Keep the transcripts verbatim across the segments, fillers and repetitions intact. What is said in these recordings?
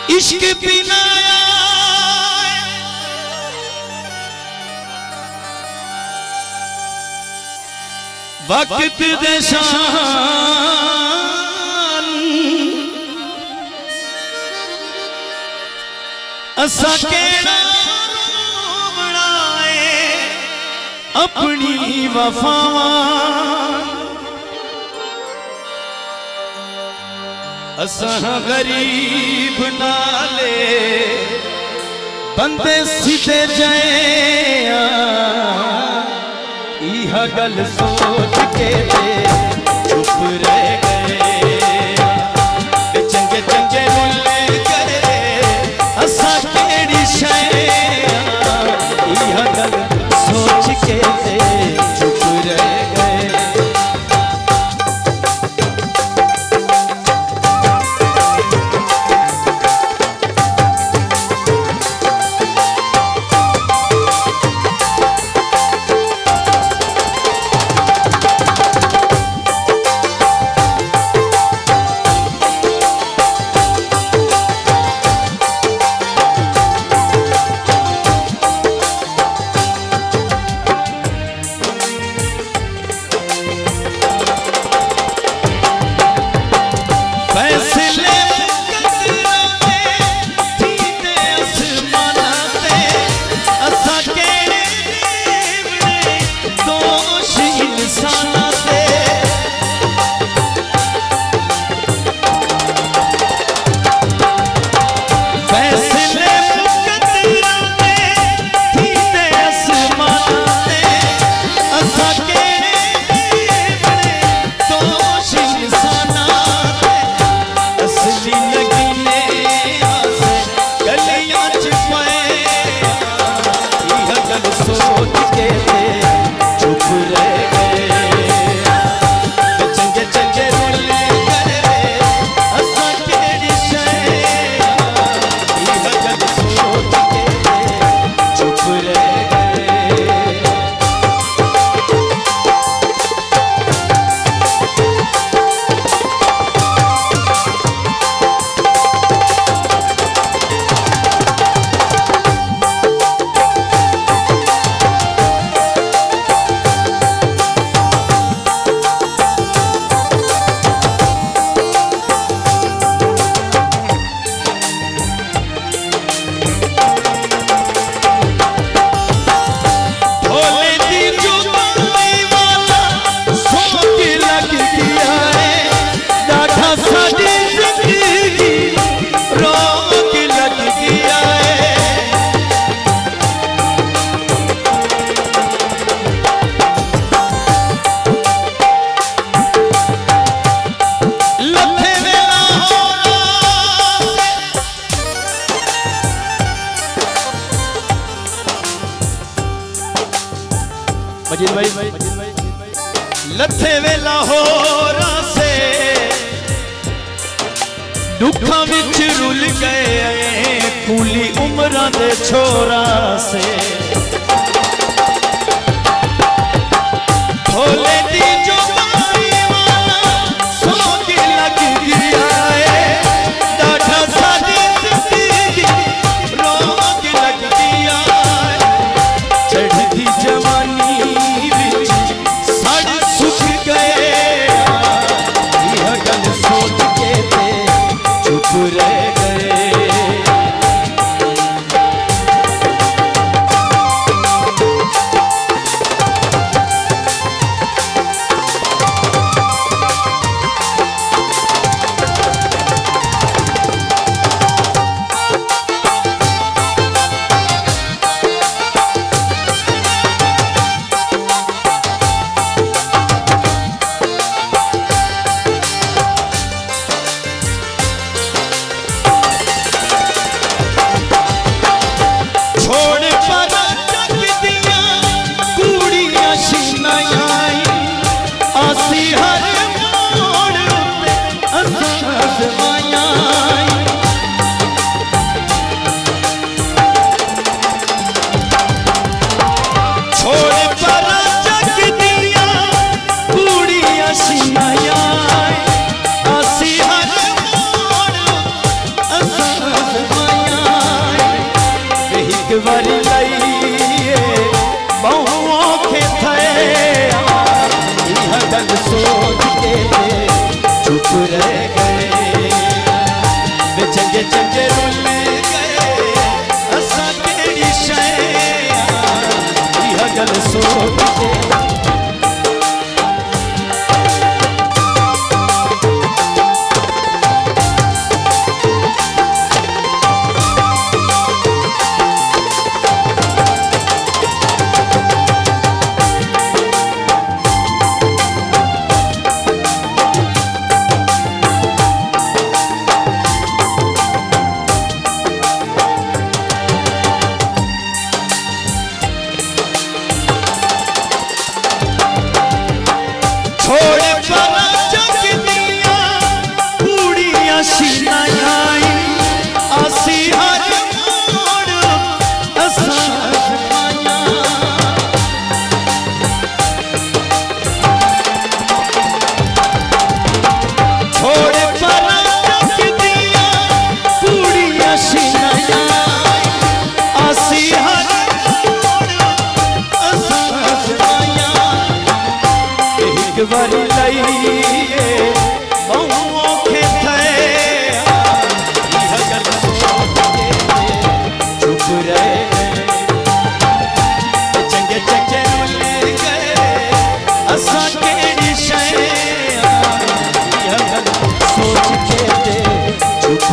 इश्क बिना वक्त दे शान असा केड़ा बनाए अपनी वफावां असा गरीब नाले बंदे सीधे जाए यह गल सोच के चुप रह गए चंगे चंगे रुले करे असा केड़ी शय यह गल सोच के चुप रह गए मजीद भाई लथे वेला हो से दुखा विच रुल गए कूली उम्र दे छोरा से भोले दी जो वाला सो के लग गया है डाठा सादी जिंदगी रोग लग गया है चढ़ती जवानी रह गए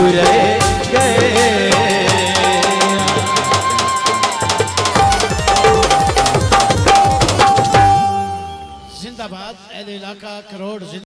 रहे